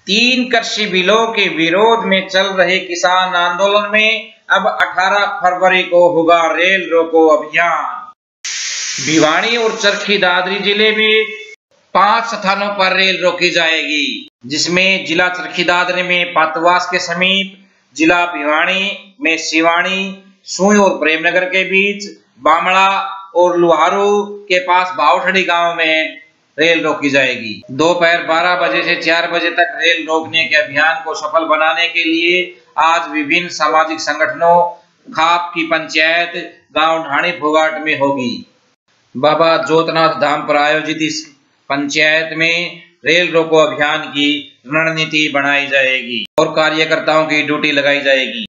3 कृषि बिलों के विरोध में चल रहे किसान आंदोलन में अब 18 फरवरी को होगा रेल रोको अभियान। भिवानी और चरखी दादरी जिले में 5 स्थानों पर रेल रोकी जाएगी, जिसमें जिला चरखी दादरी में पातवास के समीप, जिला भिवानी में सिवानी, सुई और प्रेमनगर के बीच, बामड़ा और लुहारू के पास बावठड़ी गांव में रेल रोकी जाएगी। दोपहर 12 बजे से 4 बजे तक रेल रोकने के अभियान को सफल बनाने के लिए आज विभिन्न सामाजिक संगठनों, खाप की पंचायत गांव ढाणी फोगाट में होगी। बाबा जोतनाथ धाम पर आयोजित इस पंचायत में रेल रोको अभियान की रणनीति बनाई जाएगी और कार्यकर्ताओं की ड्यूटी लगाई जाएगी।